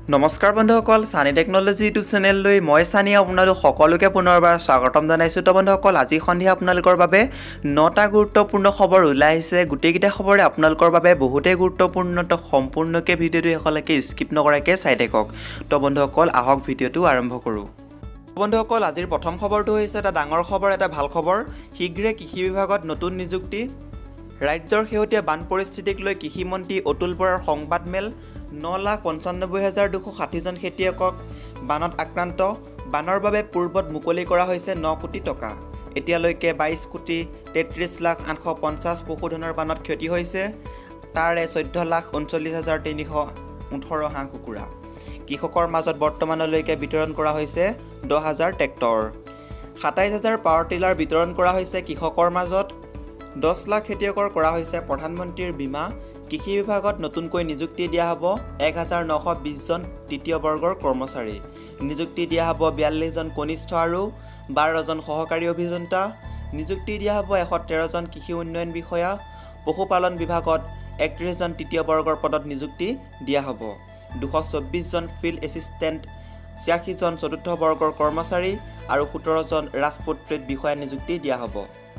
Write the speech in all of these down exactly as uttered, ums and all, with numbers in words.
নমস্কাৰ বন্ধুসকল, সানি টেকনলজি ইউটিউব চেনেললৈ মই সানি আপোনালোক সকলোকে পুনৰবাৰ স্বাগতম জনাইছোঁ। তো বন্ধুসকল, আজি সন্ধিয়া আপোনালোকৰ বাবে নটা গুৰুত্বপূৰ্ণ খবৰ ওলাই আহিছে। গোটেইকেইটা খবৰে আপোনালোকৰ বাবে বহুতেই গুৰুত্বপূৰ্ণ। তো সম্পূৰ্ণকৈ ভিডিঅ'টো শেষলৈকে স্কিপ নকৰাকৈ চাই থাকক। তো বন্ধুসকল, আহক ভিডিঅ'টো আৰম্ভ কৰোঁ। বন্ধুসকল, আজিৰ প্ৰথম খবৰটো হৈছে এটা ডাঙৰ খবৰ, এটা ভাল খবৰ। শীঘ্ৰে কৃষি বিভাগত নতুন নিযুক্তি। ৰাজ্যৰ শেহতীয়া বান পৰিস্থিতিক লৈ কৃষিমন্ত্ৰী অতুল বৰাৰ সংবাদমেল। ন লাখ পঞ্চানব্বৈ হাজাৰ দুশ ষাঠিজন খেতিয়কক বানত আক্ৰান্ত। বানৰ বাবে পূৰ্বত মুকলি কৰা হৈছে ন কোটি টকা। এতিয়ালৈকে বাইছ কোটি তেত্ৰিছ লাখ আঠশ পঞ্চাছ পশুধনৰ বানত ক্ষতি হৈছে। তাৰে চৈধ্য লাখ ঊনচল্লিছ হাজাৰ তিনিশ ওঠৰ হাঁহ কুকুৰা। কৃষকৰ মাজত বৰ্তমানলৈকে বিতৰণ কৰা হৈছে দহ হাজাৰ ট্ৰেক্টৰ। সাতাইছ হাজাৰ পাৱাৰ টিলাৰ বিতৰণ কৰা হৈছে কৃষকৰ মাজত। দহ লাখ খেতিয়কৰ কৰা হৈছে প্ৰধানমন্ত্ৰীৰ বীমা। কৃষি বিভাগত নতুনকৈ নিযুক্তি দিয়া হ'ব এক হাজাৰ নশ বিছজন তৃতীয় বৰ্গৰ কৰ্মচাৰী। নিযুক্তি দিয়া হ'ব বিয়াল্লিছজন কনিষ্ঠ আৰু বাৰজন সহকাৰী অভিযন্তা। নিযুক্তি দিয়া হ'ব এশ তেৰজন কৃষি উন্নয়ন বিষয়া। পশুপালন বিভাগত একত্ৰিছজন তৃতীয় বৰ্গৰ পদত নিযুক্তি দিয়া হ'ব। দুশ চৌব্বিছজন ফিল্ড এছিষ্টেণ্ট, ছিয়াশীজন চতুৰ্থ বৰ্গৰ কৰ্মচাৰী আৰু সোতৰজন ৰাজপুত্ৰিত বিষয়া নিযুক্তি দিয়া হ'ব।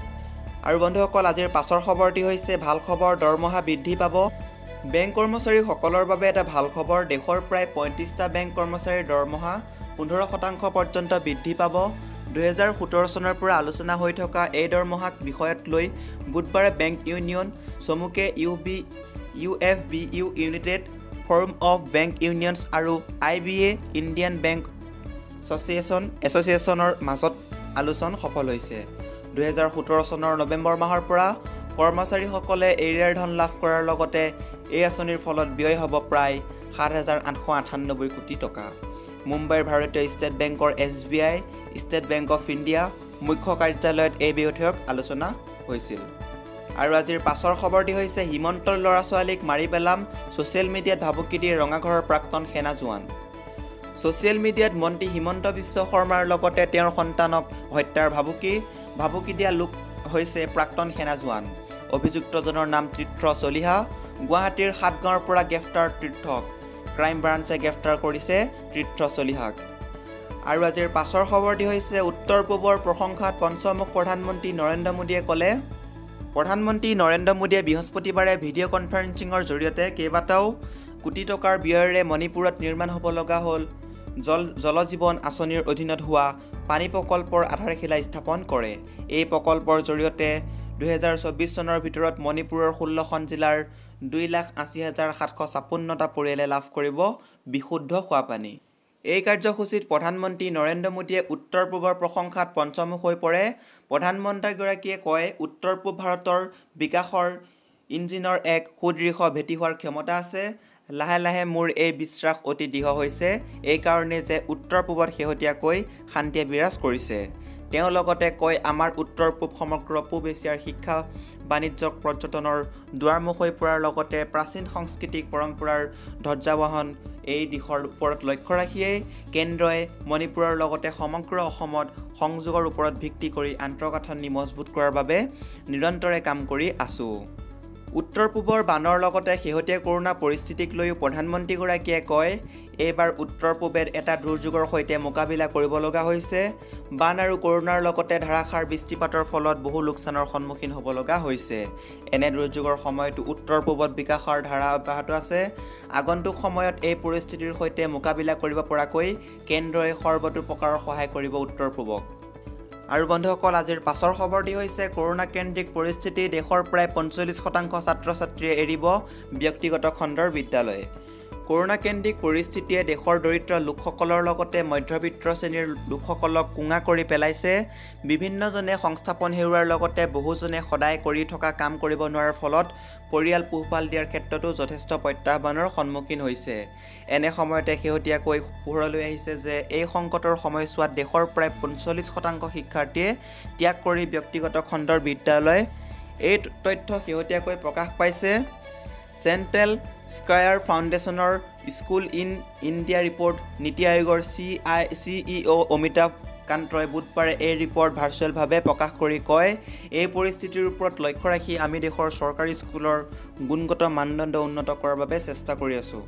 আৰু বন্ধুসকল, আজিৰ পাছৰ খবৰটি হৈছে ভাল খবৰ, দৰমহা বৃদ্ধি পাব। বেংক কৰ্মচাৰীসকলৰ বাবে এটা ভাল খবৰ। দেশৰ প্ৰায় পঁয়ত্ৰিছটা বেংক কৰ্মচাৰীৰ দৰমহা পোন্ধৰ শতাংশ পৰ্যন্ত বৃদ্ধি পাব। দুহেজাৰ সোতৰ চনৰ পৰা আলোচনা হৈ থকা এই দৰমহাক বিষয়ত লৈ বুধবাৰে বেংক ইউনিয়ন চমুকে U B U F B U united forum of bank unions আৰু I B A Indian bank association এছ'চিয়েশ্যনৰ মাজত আলোচনা সফল হৈছে। দুহেজাৰ সোতৰ চনৰ নৱেম্বৰ মাহৰ পৰা কৰ্মচাৰীসকলে এৰিয়াৰ ধন লাভ কৰাৰ লগতে এই আঁচনিৰ ফলত ব্যয় হ'ব প্ৰায় সাত হাজাৰ আঠশ আঠান্নব্বৈ কোটি টকা। মুম্বাইৰ ভাৰতীয় ষ্টেট বেংকৰ S B I, state bank of India মুখ্য কাৰ্যালয়ত এই বৈঠক আলোচনা হৈছিল। আৰু আজিৰ পাছৰ খবৰটি হৈছে হিমন্তৰ ল'ৰা ছোৱালীক মাৰি পেলাম, ছ'চিয়েল মিডিয়াত ভাবুকি দিয়ে ৰঙাঘৰৰ প্ৰাক্তন সেনা জোৱান। ছ'চিয়েল মিডিয়াত মন্ত্ৰী হিমন্ত বিশ্ব শৰ্মাৰ লগতে তেওঁৰ সন্তানক হত্যাৰ ভাবুকি ভাবুকি দিয়া লোক হৈছে প্ৰাক্তন সেনা জোৱান। অভিযুক্তজনৰ নাম তীৰ্থ চলিহা। গুৱাহাটীৰ সাতগাঁৱৰ পৰা গ্ৰেপ্তাৰ তীৰ্থক। ক্ৰাইম ব্ৰাঞ্চে গ্ৰেপ্তাৰ কৰিছে তীৰ্থ চলিহাক। আৰু আজিৰ পাছৰ খবৰটি হৈছে উত্তৰ পূবৰ প্ৰশংসাত পঞ্চমুখ প্ৰধানমন্ত্ৰী নৰেন্দ্ৰ মোদীয়ে ক'লে। প্ৰধানমন্ত্ৰী নৰেন্দ্ৰ মোদীয়ে বৃহস্পতিবাৰে ভিডিঅ' কনফাৰেন্সিঙৰ জৰিয়তে কেইবাটাও কোটি টকাৰ ব্যয়েৰে মণিপুৰত নিৰ্মাণ হ'ব লগা হ'ল জল জল জীৱন আঁচনিৰ অধীনত হোৱা পানী প্ৰকল্পৰ আধাৰশিলা স্থাপন কৰে। এই প্ৰকল্পৰ জৰিয়তে দুহেজাৰ চৌব্বিছ চনৰ ভিতৰত মণিপুৰৰ ষোল্লখন জিলাৰ দুই লাখ আশী হাজাৰ সাতশ ছাপন্নটা পৰিয়ালে লাভ কৰিব বিশুদ্ধ খোৱা পানী। এই কাৰ্যসূচীত প্ৰধানমন্ত্ৰী নৰেন্দ্ৰ মোদীয়ে উত্তৰ পূবৰ প্ৰশংসাত পঞ্চমুখ হৈ পৰে। প্ৰধানমন্ত্ৰীগৰাকীয়ে কয়, উত্তৰ পূব ভাৰতৰ বিকাশৰ ইঞ্জিনৰ এক সুদৃঢ় ভেটি হোৱাৰ ক্ষমতা আছে। লাহে লাহে মোৰ এই বিশ্বাস অতি দৃঢ় হৈছে, এইকাৰণে যে উত্তৰ পূবত শেহতীয়াকৈ শান্তিয়ে বিৰাজ কৰিছে। তেওঁ লগতে কয়, আমাৰ উত্তৰ পূব সমগ্ৰ পূব এছিয়াৰ শিক্ষা, বাণিজ্যক পৰ্যটনৰ দুৱাৰমুখ হৈ পৰাৰ লগতে প্ৰাচীন সাংস্কৃতিক পৰম্পৰাৰ ধ্বজাবাহন। এই দিশৰ ওপৰত লক্ষ্য ৰাখিয়েই কেন্দ্ৰই মণিপুৰৰ লগতে সমগ্ৰ অসমত সংযোগৰ ওপৰত ভিত্তি কৰি আন্তঃগাঁথনি মজবুত কৰাৰ বাবে নিৰন্তৰে কাম কৰি আছোঁ। উত্তৰ পূবৰ বানৰ লগতে শেহতীয়া কৰোণা পৰিস্থিতিক লৈও প্ৰধানমন্ত্ৰীগৰাকীয়ে কয়, এইবাৰ উত্তৰ পূবেত এটা দুৰ্যোগৰ সৈতে মোকাবিলা কৰিব লগা হৈছে। বান আৰু কৰোণাৰ লগতে ধাৰাসাৰ বৃষ্টিপাতৰ ফলত বহু লোকচানৰ সন্মুখীন হ'ব লগা হৈছে। এনে দুৰ্যোগৰ সময়তো উত্তৰ পূবত বিকাশৰ ধাৰা অব্যাহত আছে। আগন্তুক সময়ত এই পৰিস্থিতিৰ সৈতে মোকাবিলা কৰিব পৰাকৈ কেন্দ্ৰই সৰ্বতোপ্ৰকাৰৰ সহায় কৰিব উত্তৰ পূবক। আৰু বন্ধুসকল, আজিৰ পাছৰ খবৰটি হৈছে কৰোণা কেন্দ্ৰিক পৰিস্থিতি। দেশৰ প্ৰায় পঞ্চল্লিছ শতাংশ ছাত্ৰ ছাত্ৰীয়ে এৰিব ব্যক্তিগত খণ্ডৰ বিদ্যালয়। কৰোণা কেন্দ্ৰিক পৰিস্থিতিয়ে দেশৰ দৰিদ্ৰ লোকসকলৰ লগতে মধ্যবিত্ত শ্ৰেণীৰ লোকসকলক কোঙা কৰি পেলাইছে। বিভিন্নজনে সংস্থাপন হেৰুৱাৰ লগতে বহুজনে সদায় কৰি থকা কাম কৰিব নোৱাৰাৰ ফলত পৰিয়াল পোহপাল দিয়াৰ ক্ষেত্ৰতো যথেষ্ট প্ৰত্যাহ্বানৰ সন্মুখীন হৈছে। এনে সময়তে শেহতীয়াকৈ পোহৰলৈ আহিছে যে এই সংকটৰ সময়ছোৱাত দেশৰ প্ৰায় পঞ্চল্লিছ শতাংশ শিক্ষাৰ্থীয়ে ত্যাগ কৰি ব্যক্তিগত খণ্ডৰ বিদ্যালয়। এই তথ্য শেহতীয়াকৈ প্ৰকাশ পাইছে চেণ্ট্ৰেল স্কয়াৰ ফাউণ্ডেশ্যনৰ স্কুল ইন ইণ্ডিয়া ৰিপৰ্ট। নীতি আয়োগৰ C I C E O' Amitabh কান্তই বুধবাৰে এই ৰিপৰ্ট ভাৰ্চুৱেলভাৱে প্ৰকাশ কৰি কয়, এই পৰিস্থিতিৰ ওপৰত লক্ষ্য ৰাখি আমি দেশৰ চৰকাৰী স্কুলৰ গুণগত মানদণ্ড উন্নত কৰাৰ বাবে চেষ্টা কৰি আছোঁ।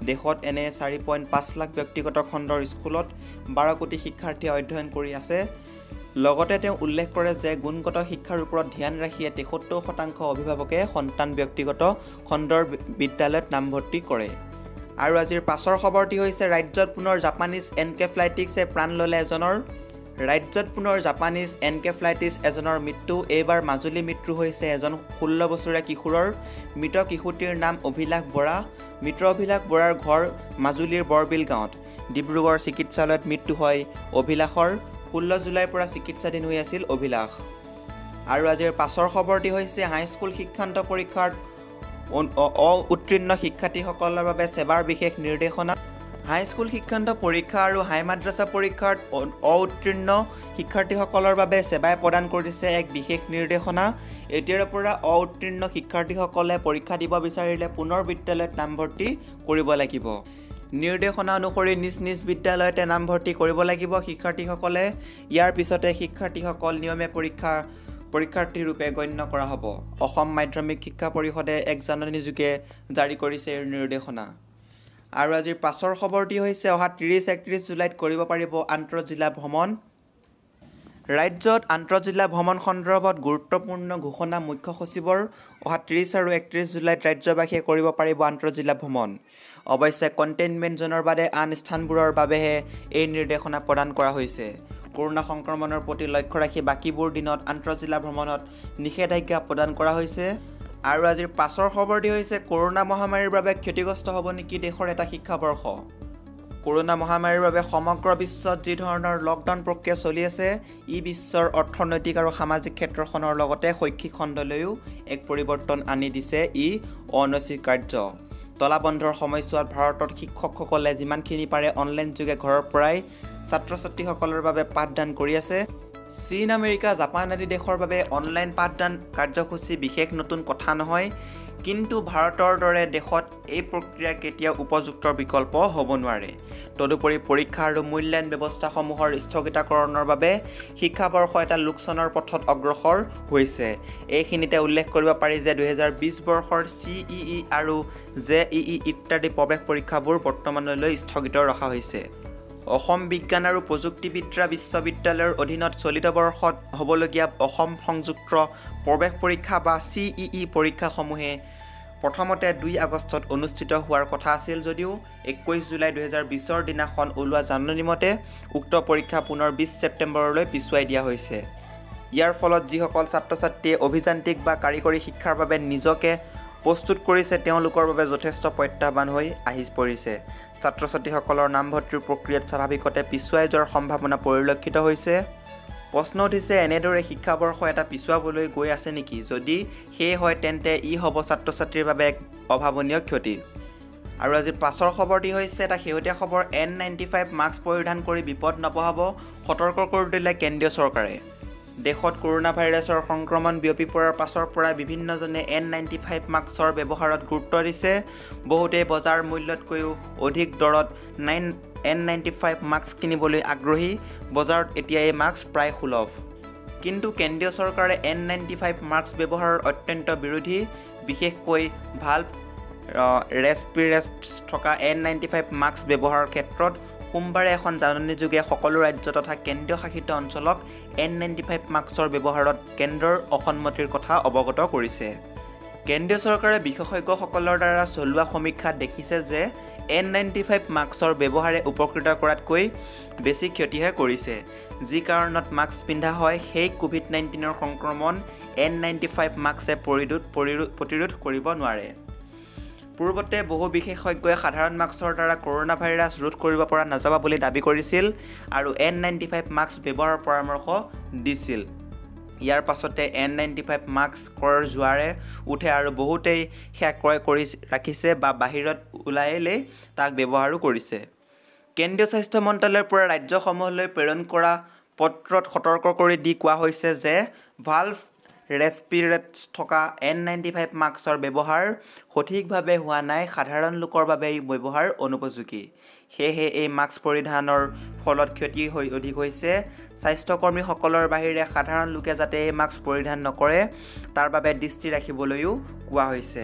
দেশত এনে চাৰি পইণ্ট পাঁচ লাখ ব্যক্তিগত খণ্ডৰ স্কুলত বাৰ কোটি শিক্ষাৰ্থীয়ে অধ্যয়ন কৰি আছে। লগতে তেওঁ উল্লেখ কৰে যে গুণগত শিক্ষাৰ ওপৰত ধ্যান ৰাখিয়ে তেসত্তৰ শতাংশ অভিভাৱকে সন্তান ব্যক্তিগত খণ্ডৰ বিদ্যালয়ত নামভৰ্তি কৰে। আৰু আজিৰ পাছৰ খবৰটি হৈছে ৰাজ্যত পুনৰ জাপানীজ এনকেফ্লাইটিছে প্ৰাণ ল'লে এজনৰ। ৰাজ্যত পুনৰ জাপানীজ এনকেফ্লাইটিছ এজনৰ মৃত্যু। এইবাৰ মাজুলী মৃত্যু হৈছে এজন ষোল্ল বছৰীয়া কিশোৰৰ। মৃত শিশুটিৰ নাম অভিলাষ বৰা। মৃত অভিলাষ বৰাৰ ঘৰ মাজুলীৰ বৰবিল গাঁৱত। ডিব্ৰুগড় চিকিৎসালয়ত মৃত্যু হয় অভিলাষৰ। ষোল্ল জুলাইৰ পৰা চিকিৎসাধীন হৈ আছিল অভিলাষ। আৰু আজিৰ পাছৰ খবৰটি হৈছে হাইস্কুল শিক্ষান্ত পৰীক্ষাত অউত্তীৰ্ণ শিক্ষাৰ্থীসকলৰ বাবে সেৱাৰ বিশেষ নিৰ্দেশনা। হাইস্কুল শিক্ষান্ত পৰীক্ষা আৰু হাই মাদ্ৰাছা পৰীক্ষাত অউত্তীৰ্ণ শিক্ষাৰ্থীসকলৰ বাবে সেৱাই প্ৰদান কৰিছে এক বিশেষ নিৰ্দেশনা। এতিয়াৰ পৰা অউত্তীৰ্ণ শিক্ষাৰ্থীসকলে পৰীক্ষা দিব বিচাৰিলে পুনৰ বিদ্যালয়ত নামভৰ্তি কৰিব লাগিব। নিৰ্দেশনা অনুসৰি নিজ নিজ বিদ্যালয়তে নামভৰ্তি কৰিব লাগিব শিক্ষাৰ্থীসকলে। ইয়াৰ পিছতে শিক্ষাৰ্থীসকল নিয়মীয়া পৰীক্ষা পৰীক্ষাৰ্থীৰূপে গণ্য কৰা হ'ব। অসম মাধ্যমিক শিক্ষা পৰিষদে এক জাননী যোগে জাৰি কৰিছে এই নিৰ্দেশনা। আৰু আজিৰ পাছৰ খবৰটি হৈছে অহা ত্ৰিছ একত্ৰিছ জুলাইত কৰিব পাৰিব আন্তঃজিলা ভ্ৰমণ। ৰাজ্যত আন্তঃজিলা ভ্ৰমণ সন্দৰ্ভত গুৰুত্বপূৰ্ণ ঘোষণা মুখ্য সচিবৰ। অহা ত্ৰিছ আৰু একত্ৰিছ জুলাইত ৰাজ্যবাসীয়ে কৰিব পাৰিব আন্তঃজিলা ভ্ৰমণ। অৱশ্যে কণ্টেইনমেণ্ট জ'নৰ বাদে আন স্থানবোৰৰ বাবেহে এই নিৰ্দেশনা প্ৰদান কৰা হৈছে। কৰোনা সংক্ৰমণৰ প্ৰতি লক্ষ্য ৰাখি বাকীবোৰ দিনত আন্তঃজিলা ভ্ৰমণত নিষেধাজ্ঞা প্ৰদান কৰা হৈছে। আৰু আজিৰ পাছৰ খবৰটি হৈছে কৰোনা মহামাৰীৰ বাবে ক্ষতিগ্ৰস্ত হ'ব নেকি দেশৰ এটা শিক্ষাবৰ্ষ। কৰোনা মহামাৰীৰ বাবে সমগ্ৰ বিশ্বত যি ধৰণৰ লকডাউন প্ৰক্ৰিয়া চলি আছে, ই বিশ্বৰ অৰ্থনৈতিক আৰু সামাজিক ক্ষেত্ৰখনৰ লগতে শৈক্ষিক খণ্ডলৈও এক পৰিৱৰ্তন আনি দিছে। ই অনস্বীকাৰ্য। তলাবন্ধৰ সময়ছোৱাত ভাৰতত শিক্ষকসকলে যিমানখিনি পাৰে অনলাইন যোগে ঘৰৰ পৰাই ছাত্ৰ ছাত্ৰীসকলৰ বাবে পাঠদান কৰি আছে। চীন, আমেৰিকা, জাপান আদি দেশৰ বাবে অনলাইন পাঠদান কাৰ্যসূচী বিশেষ নতুন কথা নহয়। কিন্তু ভাৰতৰ দৰে দেশত এই প্ৰক্ৰিয়া কেতিয়াও উপযুক্ত বিকল্প হ'ব নোৱাৰে। তদুপৰি পৰীক্ষা আৰু মূল্যায়ন ব্যৱস্থাসমূহৰ স্থগিতাকৰণৰ বাবে শিক্ষাবৰ্ষ এটা লোকচানৰ পথত অগ্ৰসৰ হৈছে। এইখিনিতে উল্লেখ কৰিব পাৰি যে দুহেজাৰ বিছ বৰ্ষৰ চি ই ই আৰু জে ই ই ইত্যাদি প্ৰৱেশ পৰীক্ষাবোৰ বৰ্তমানলৈ স্থগিত ৰখা হৈছে। অসম বিজ্ঞান আৰু প্ৰযুক্তিবিদ্যা বিশ্ববিদ্যালয়ৰ অধীনত চলিত বৰ্ষত হ'বলগীয়া অসম সংযুক্ত প্ৰৱেশ পৰীক্ষা বা চি ই ই পৰীক্ষাসমূহে প্ৰথমতে দুই আগষ্টত অনুষ্ঠিত হোৱাৰ কথা আছিল যদিও একৈছ জুলাই দুহেজাৰ বিছৰ দিনাখন ওলোৱা জাননী মতে উক্ত পৰীক্ষা পুনৰ বিছ ছেপ্টেম্বৰলৈ পিছুৱাই দিয়া হৈছে। ইয়াৰ ফলত যিসকল ছাত্ৰ ছাত্ৰীয়ে অভিযান্ত্ৰিক বা কাৰিকৰী শিক্ষাৰ বাবে নিজকে প্ৰস্তুত কৰিছে তেওঁলোকৰ বাবে যথেষ্ট প্ৰত্যাহ্বান হৈ আহি পৰিছে। ছাত্ৰ ছাত্ৰীসকলৰ নামভৰ্তিৰ প্ৰক্ৰিয়াত স্বাভাৱিকতে পিছুৱাই যোৱাৰ সম্ভাৱনা পৰিলক্ষিত হৈছে। প্ৰশ্ন উঠিছে, এনেদৰে শিক্ষাবৰ্ষ এটা পিছুৱাবলৈ গৈ আছে নেকি? যদি সেয়ে হয় তেন্তে ই হ'ব ছাত্ৰ ছাত্ৰীৰ বাবে এক অভাৱনীয় ক্ষতি। আৰু আজিৰ পাছৰ খবৰটি হৈছে এটা শেহতীয়া খবৰ। এন নাইণ্টি ফাইভ মাস্ক পৰিধান কৰি বিপদ নপহাব, সতৰ্ক কৰি দিলে কেন্দ্ৰীয় চৰকাৰে। দেশত কৰোনা ভাইৰাছৰ সংক্ৰমণ বিয়পি পৰাৰ পাছৰ পৰাই বিভিন্নজনে এন নাইণ্টি ফাইভ মাস্কৰ ব্যৱহাৰত গুৰুত্ব দিছে। বহুতেই বজাৰ মূল্যতকৈও অধিক দৰত nine N ninety five mask কিনিবলৈ আগ্ৰহী। বজাৰত এতিয়া এই মাস্ক প্ৰায় সুলভ। কিন্তু কেন্দ্ৰীয় চৰকাৰে এন নাইণ্টি ফাইভ মাস্ক ব্যৱহাৰৰ অত্যন্ত বিৰোধী। বিশেষকৈ ভাল ৰেছপিৰেটৰ্ছ থকা এন নাইণ্টি ফাইভ মাস্ক ব্যৱহাৰৰ ক্ষেত্ৰত সোমবাৰে এখন জাননী যোগে সকলো ৰাজ্য তথা কেন্দ্ৰীয় শাসিত অঞ্চলক এন নাইণ্টি ফাইভ মাস্কৰ ব্যৱহাৰত কেন্দ্ৰৰ অসন্মতিৰ কথা অৱগত কৰিছে। কেন্দ্ৰীয় চৰকাৰে বিশেষজ্ঞসকলৰ দ্বাৰা চলোৱা সমীক্ষাত দেখিছে যে এন নাইণ্টি ফাইভ মাস্কৰ ব্যৱহাৰে উপকৃত কৰাতকৈ বেছি ক্ষতিহে কৰিছে। যি কাৰণত মাস্ক পিন্ধা হয় সেই কোভিড নাইণ্টিনৰ সংক্ৰমণ এন নাইণ্টি ফাইভ মাস্কে পৰিৰোধ প্ৰতিৰোধ কৰিব নোৱাৰে। পূৰ্বতে বহু বিশেষজ্ঞই সাধাৰণ মাস্কৰ দ্বাৰা কৰোনা ভাইৰাছ ৰোধ কৰিব পৰা নাযাব বুলি দাবী কৰিছিল আৰু এন নাইণ্টি ফাইভ মাস্ক ব্যৱহাৰৰ পৰামৰ্শ দিছিল। ইয়াৰ পাছতে এন নাইণ্টি ফাইভ মাস্কৰ জোৱাৰে উঠে আৰু বহুতেই সেয়া ক্ৰয় কৰি ৰাখিছে বা বাহিৰত ওলাইলেই তাক ব্যৱহাৰো কৰিছে। কেন্দ্ৰীয় স্বাস্থ্য মন্ত্ৰালয়ৰ পৰা ৰাজ্যসমূহলৈ প্ৰেৰণ কৰা পত্ৰত সতৰ্ক কৰি দি কোৱা হৈছে যে ভালভ ৰেছপিৰেটৰ্ছ থকা এন নাইণ্টি ফাইভ মাস্কৰ ব্যৱহাৰ সঠিকভাৱে হোৱা নাই। সাধাৰণ লোকৰ বাবে এই ব্যৱহাৰ অনুপযোগী। সেয়েহে এই মাস্ক পৰিধানৰ ফলত ক্ষতি হৈ অধিক হৈছে। স্বাস্থ্যকৰ্মীসকলৰ বাহিৰে সাধাৰণ লোকে যাতে এই মাস্ক পৰিধান নকৰে তাৰ বাবে দৃষ্টি ৰাখিবলৈও কোৱা হৈছে।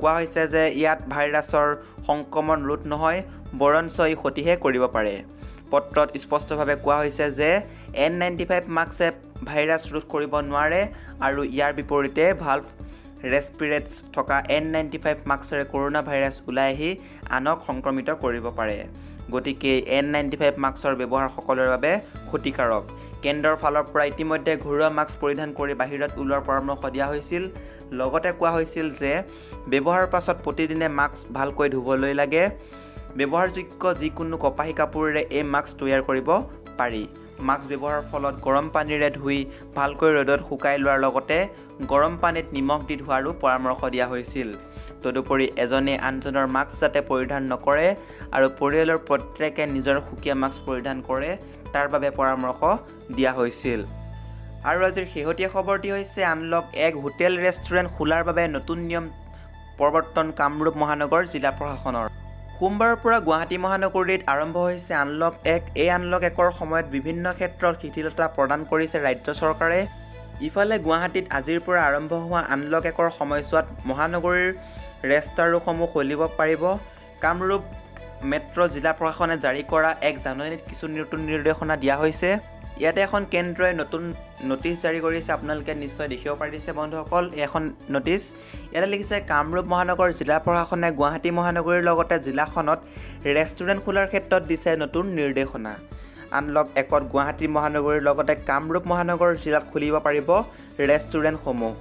কোৱা হৈছে যে ইয়াত ভাইৰাছৰ সংক্ৰমণ ৰোধ নহয় বৰঞ্চ ই ক্ষতিহে কৰিব পাৰে। পত্ৰত স্পষ্টভাৱে কোৱা হৈছে যে এন নাইণ্টি ফাইভ মাস্কে ভাইৰাছ ৰোধ কৰিব নোৱাৰে আৰু ইয়াৰ বিপৰীতে ভালভ ৰেছপিৰেটছ থকা এন নাইণ্টি ফাইভ মাস্কেৰে কৰোণা ভাইৰাছ ওলাই আহি আনক সংক্ৰমিত কৰিব পাৰে। গতিকে এন নাইণ্টি ফাইভ মাস্কৰ ব্যৱহাৰ সকলোৰে বাবে ক্ষতিকাৰক। কেন্দ্ৰৰ ফালৰ পৰা ইতিমধ্যে ঘৰুৱা মাস্ক পৰিধান কৰি বাহিৰত ওলোৱাৰ পৰামৰ্শ দিয়া হৈছিল। লগতে কোৱা হৈছিল যে ব্যৱহাৰৰ পাছত প্ৰতিদিনে মাস্ক ভালকৈ ধুবলৈ লাগে। ব্যৱহাৰযোগ্য যিকোনো কপাহী কাপোৰেৰে এই মাস্ক তৈয়াৰ কৰিব পাৰি। মাস্ক ব্যৱহাৰৰ ফলত গৰম পানীৰে ধুই ভালকৈ ৰ'দত শুকাই লোৱাৰ লগতে গৰম পানীত নিমখ দি ধোৱাৰো পৰামৰ্শ দিয়া হৈছিল। তদুপৰি এজনে আনজনৰ মাস্ক যাতে পৰিধান নকৰে আৰু পৰিয়ালৰ প্ৰত্যেকে নিজৰ সুকীয়া মাস্ক পৰিধান কৰে তাৰ বাবে পৰামৰ্শ দিয়া হৈছিল। আৰু আজিৰ শেহতীয়া খবৰটি হৈছে আনলক এক হোটেল ৰেষ্টুৰেণ্ট খোলাৰ বাবে নতুন নিয়ম প্ৰৱৰ্তন কামৰূপ মহানগৰ জিলা প্ৰশাসনৰ। সোমবাৰৰ পৰা গুৱাহাটী মহানগৰীত আৰম্ভ হৈছে আনলক এক। এই আনলক একৰ সময়ত বিভিন্ন ক্ষেত্ৰত শিথিলতা প্ৰদান কৰিছে ৰাজ্য চৰকাৰে। ইফালে গুৱাহাটীত আজিৰ পৰা আৰম্ভ হোৱা আনলক একৰ সময়ছোৱাত মহানগৰীৰ ৰেষ্টুৰেণ্টসমূহ খুলিব পাৰিব। কামৰূপ মেট্ৰ' জিলা প্ৰশাসনে জাৰি কৰা এক জাননীত কিছু নতুন নিৰ্দেশনা দিয়া হৈছে। ইয়াতে এখন কেন্দ্ৰই নতুন নটিচ জাৰি কৰিছে, আপোনালোকে নিশ্চয় দেখিব পাৰিছে বন্ধুসকল। এখন নটিচ ইয়াতে লিখিছে কামৰূপ মহানগৰ জিলা প্ৰশাসনে গুৱাহাটী মহানগৰীৰ লগতে জিলাখনত ৰেষ্টুৰেণ্ট খোলাৰ ক্ষেত্ৰত দিছে নতুন নিৰ্দেশনা। আনলক একত গুৱাহাটী মহানগৰীৰ লগতে কামৰূপ মহানগৰ জিলাত খুলিব পাৰিব ৰেষ্টুৰেণ্টসমূহ।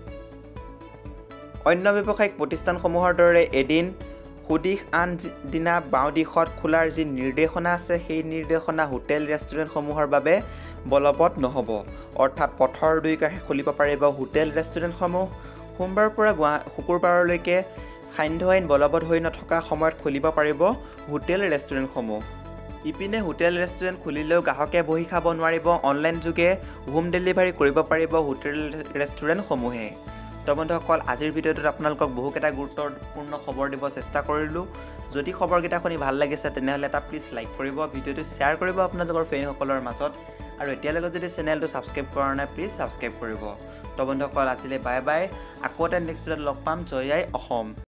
অন্য ব্যৱসায়িক প্ৰতিষ্ঠানসমূহৰ দৰে এদিন সুদিশ আন দিনা বাওঁ দিশত খোলাৰ যি নিৰ্দেশনা আছে সেই নিৰ্দেশনা হোটেল ৰেষ্টুৰেণ্টসমূহৰ বাবে বলবৎ নহ'ব। অৰ্থাৎ পথৰ দুই কাষে খুলিব পাৰিব হোটেল ৰেষ্টুৰেণ্টসমূহ। সোমবাৰৰ পৰা গুৱা শুকুৰবাৰলৈকে সান্ধ্য আইন বলবৎ হৈ নথকা সময়ত খুলিব পাৰিব হোটেল ৰেষ্টুৰেণ্টসমূহ। ইপিনে হোটেল ৰেষ্টুৰেণ্ট খুলিলেও গ্ৰাহকে বহি খাব নোৱাৰিব। অনলাইন যোগে হোম ডেলিভাৰী কৰিব পাৰিব হোটেল ৰেষ্টুৰেণ্টসমূহে। তো বন্ধুসকল আজিৰ ভিডিঅ'টোত আপোনালোকক বহুকেইটা গুৰুত্বপূৰ্ণ খবৰ দিব চেষ্টা কৰিলোঁ। যদি খবৰকেইটা শুনি ভাল লাগিছে তেনেহ'লে এটা প্লিজ লাইক কৰিব, ভিডিঅ'টো শ্বেয়াৰ কৰিব আপোনালোকৰ ফ্ৰেণ্ডসকলৰ মাজত, আৰু এতিয়ালৈকে যদি চেনেলটো ছাবস্ক্ৰাইব কৰা নাই প্লিজ ছাবস্ক্ৰাইব কৰিব। তো বন্ধুসকল আজিলৈ বাই বাই। আকৌ এটা নেক্সট ভিডিঅ'ত লগ পাম। জয় আই অসম।